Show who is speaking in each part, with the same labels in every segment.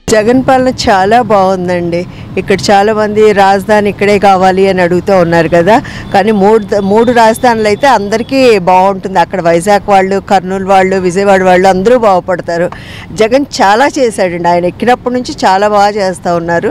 Speaker 1: జగన్ పాలన చాలా బాగుందండి. ఇక్కడ చాలామంది రాజధాని ఇక్కడే కావాలి అని అడుగుతూ ఉన్నారు కదా. కానీ మూడు రాజధానులు అయితే అందరికీ బాగుంటుంది. అక్కడ వైజాగ్ వాళ్ళు, కర్నూలు వాళ్ళు, విజయవాడ వాళ్ళు అందరూ బాగుపడతారు. జగన్ చాలా చేశాడండి. ఆయన ఎక్కినప్పటి నుంచి చాలా బాగా చేస్తూ ఉన్నారు.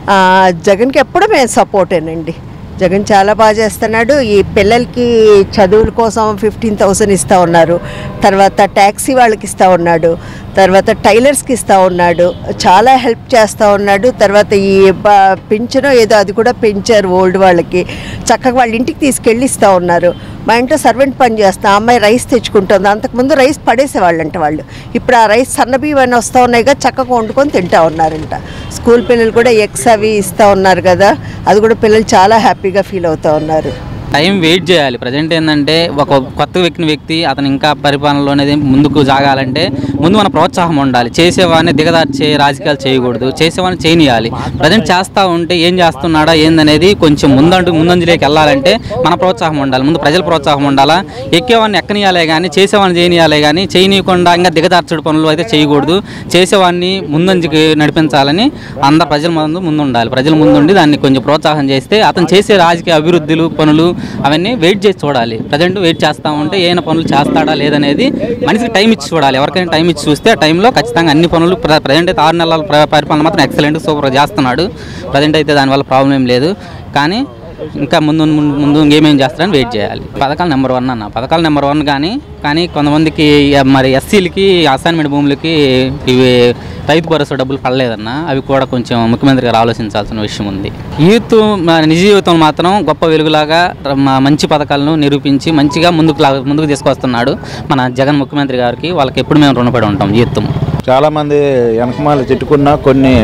Speaker 1: జగన్కి ఎప్పుడు మేము సపోర్టేనండి. జగన్ చాలా బాగా చేస్తున్నాడు. ఈ పిల్లలకి చదువుల కోసం 15,000 ఇస్తూ ఉన్నారు. తర్వాత ట్యాక్సీ వాళ్ళకి ఇస్తూ ఉన్నాడు. తర్వాత టైలర్స్కి ఇస్తూ ఉన్నాడు. చాలా హెల్ప్ చేస్తూ ఉన్నాడు. తర్వాత ఈ పింఛను ఏదో అది కూడా పెంచారు ఓల్డ్ వాళ్ళకి. చక్కగా వాళ్ళ ఇంటికి తీసుకెళ్ళి ఇస్తూ ఉన్నారు. మా ఇంట్లో సర్వెంట్ పని చేస్తా, అమ్మాయి రైస్ తెచ్చుకుంటుంది. అంతకుముందు రైస్ పడేసేవాళ్ళంట వాళ్ళు. ఇప్పుడు ఆ రైస్ సన్నబియ్యం అని వస్తూ ఉన్నాయి కదా, చక్కగా వండుకొని తింటూ ఉన్నారంట. స్కూల్ పిల్లలు కూడా ఎగ్స్ అవి ఇస్తూ ఉన్నారు కదా, అది కూడా పిల్లలు చాలా హ్యాపీగా ఫీల్ అవుతూ ఉన్నారు.
Speaker 2: టైం వెయిట్ చేయాలి. ప్రజెంట్ ఏంటంటే ఒక కొత్త వ్యక్తి అతను ఇంకా పరిపాలనలో అనేది ముందుకు సాగాలంటే ముందు మన ప్రోత్సాహం ఉండాలి. చేసేవాడిని దిగదార్చే రాజకీయాలు చేయకూడదు, చేసేవాడిని చేయనియాలి. ప్రజెంట్ చేస్తూ ఉంటే ఏం చేస్తున్నాడా ఏందనేది కొంచెం ముందంజలోకి వెళ్ళాలంటే మన ప్రోత్సాహం ఉండాలి. ముందు ప్రజల ప్రోత్సాహం ఉండాలా. ఎక్కేవాడిని ఎక్కనియాలే కానీ చేసేవాడిని చేయనియాలే కానీ చేయనీయకుండా ఇంకా దిగదార్చడు పనులు అయితే చేయకూడదు. చేసేవాడిని ముందంజకి నడిపించాలని అందరు ప్రజల ముందు ఉండాలి. ప్రజల ముందుండి దాన్ని కొంచెం ప్రోత్సాహం చేస్తే అతను చేసే రాజకీయ అభివృద్ధులు పనులు అవన్నీ వెయిట్ చేసి చూడాలి. ప్రజెంట్ వెయిట్ చేస్తూ ఉంటే ఏమైనా పనులు చేస్తాడా లేదనేది మనిషికి టైం ఇచ్చి చూడాలి. ఎవరికైనా టైం ఇచ్చి చూస్తే ఆ టైంలో ఖచ్చితంగా అన్ని పనులు ప్రజెంట్ అయితే 6 నెలల పరిపాలన మాత్రం ఎక్సలెంట్ సూపర్ చేస్తున్నాడు. ప్రజెంట్ అయితే దానివల్ల ప్రాబ్లం ఏం లేదు. కానీ ఇంకా ముందు ఇంకేమేం చేస్తారని వెయిట్ చేయాలి. పథకాలు నెంబర్ 1 అన్న, పథకాలు నెంబర్ 1 కానీ కొంతమందికి మరి ఎస్సీలకి అసైన్మెంట్ భూములకి ఇవి రైతు భరోసా డబ్బులు పడలేదన్న. అవి కూడా కొంచెం ముఖ్యమంత్రి గారు ఆలోచించాల్సిన విషయం ఉంది. యూత్ నిజ జీవితం మాత్రం గొప్ప వెలుగులాగా మంచి పథకాలను నిరూపించి మంచిగా ముందుకు తీసుకొస్తున్నాడు మన జగన్ ముఖ్యమంత్రి గారికి. వాళ్ళకి ఎప్పుడు మేము రుణపడి ఉంటాం. యూత్
Speaker 3: చాలామంది వెనకమాల తిట్టుకున్నా కొన్ని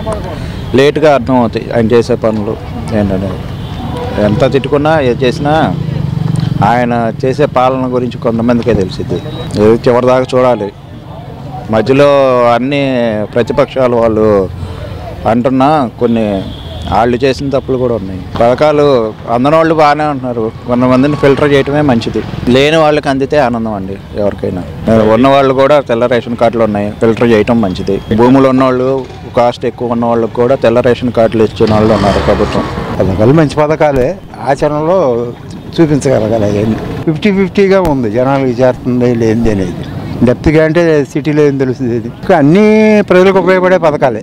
Speaker 3: లేట్గా అర్థమవుతాయి ఆయన చేసే పనులు ఏంటంటే. ఎంత తిట్టుకున్నా ఏది చేసినా ఆయన చేసే పాలన గురించి కొంతమందికే తెలిసింది. చివరిదాకా చూడాలి. మధ్యలో అన్ని ప్రతిపక్షాలు వాళ్ళు అంటున్నా కొన్ని వాళ్ళు చేసిన తప్పులు కూడా ఉన్నాయి. పథకాలు అందని వాళ్ళు బాగానే ఉంటున్నారు. కొంతమందిని ఫిల్టర్ చేయటమే మంచిది. లేని వాళ్ళకి అందితే ఆనందం అండి ఎవరికైనా. ఉన్నవాళ్ళు కూడా తెల్ల రేషన్ కార్డులు ఉన్నాయి, ఫిల్టర్ చేయటం మంచిది. భూములు ఉన్నవాళ్ళు, కాస్ట్ ఎక్కువ ఉన్న వాళ్ళకి కూడా తెల్ల రేషన్ కార్డులు ఇచ్చిన వాళ్ళు ఉన్నారు ప్రభుత్వం.
Speaker 4: పథకాలు మంచి పథకాలే, ఆచరణలో చూపించగలగాలి. 50-50గా ఉంది. జనాలకి చేరుతుంది లేనిది అనేది. డెప్త్గా అంటే సిటీలో ఏం తెలుస్తుంది. ఇది అన్నీ ప్రజలకు ఉపయోగపడే పథకాలే.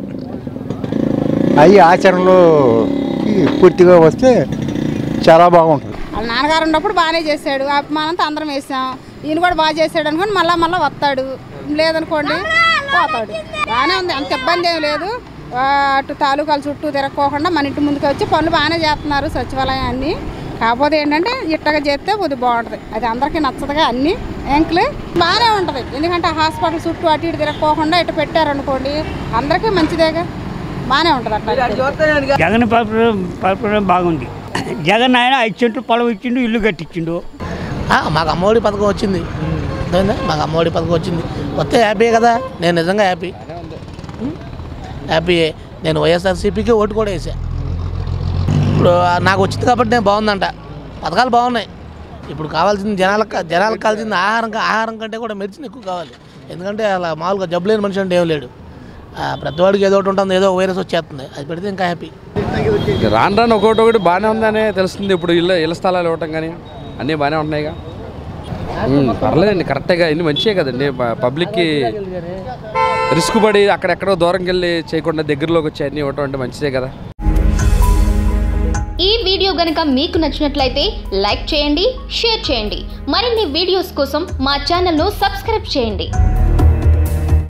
Speaker 4: అవి ఆచరణలో పూర్తిగా వస్తే చాలా బాగుంటుంది.
Speaker 5: వాళ్ళ నాన్నగారు ఉన్నప్పుడు బాగానే చేశాడు. అభిమానంతో అందరం వేసాం. ఈయన కూడా బాగా చేశాడు అనుకోండి, మళ్ళీ వస్తాడు. లేదనుకోండి పోతాడు. బాగానే ఉంది, అంత ఇబ్బంది ఏం లేదు. అటు తాలూకాల చుట్టూ తిరగకోకుండా మన ఇంటి ముందుకు వచ్చి పనులు బాగానే చేస్తున్నారు సచివాలయం అన్నీ. కాకపోతే ఏంటంటే ఇట్టగా చేస్తే కొద్దిగా బాగుంటుంది. అది అందరికీ నచ్చదుగా. అన్ని ఎంకులు బాగానే ఉంటుంది. ఎందుకంటే హాస్పిటల్ చుట్టూ అటు ఇటు తిరగకోకుండా ఇటు పెట్టారనుకోండి, అందరికీ మంచిదేగా, బాగానే ఉంటుంది. అట్లా
Speaker 6: జగన్ పరిపాలన బాగుంది. జగన్ ఆయన 5 సెంట్లు పొలం ఇచ్చిండు, ఇల్లు కట్టించిండు.
Speaker 7: మాకు అమ్మఒడి పథకం వచ్చింది. మాకు అమ్మఒడి పథకం వచ్చింది. వస్తే హ్యాపీ కదా. నేను నిజంగా హ్యాపీయే. నేను వైఎస్ఆర్సీపీకి ఓటు కూడా వేసా. ఇప్పుడు నాకు వచ్చింది కాబట్టి నేను బాగుందంట. పథకాలు బాగున్నాయి. ఇప్పుడు కావాల్సింది జనాలకు కావాల్సింది ఆహారం కంటే కూడా మెడిసిన్ ఎక్కువ కావాలి. ఎందుకంటే అలా మామూలుగా జబ్బు లేని మనిషి అంటే ఏం లేడు. పెద్దవాడికి ఏదో ఒకటి ఉంటుంది, ఏదో వైరస్ వచ్చేస్తుంది. అది పెడితే ఇంకా హ్యాపీ.
Speaker 8: రాను ఒకటి బాగానే ఉందనే తెలుస్తుంది. ఇప్పుడు ఇళ్ళ స్థలాలు ఇవ్వటం కానీ అన్నీ బాగానే ఉంటున్నాయిగా. పర్లేదండి, కరెక్టేగా. ఇన్ని మంచిగా కదండి. పబ్లిక్కి రిస్క్ పడి అక్కడెక్కడో దూరంకి వెళ్ళి చేయకుండా దగ్గరలోకి వచ్చి అన్నీ ఇవ్వటం అంటే మంచిదే కదా.
Speaker 9: ఈ వీడియో గనుక మీకు నచ్చినట్లయితే లైక్ చేయండి, షేర్ చేయండి. మరిన్ని వీడియోస్ కోసం మా ఛానల్ను సబ్స్క్రైబ్ చేయండి.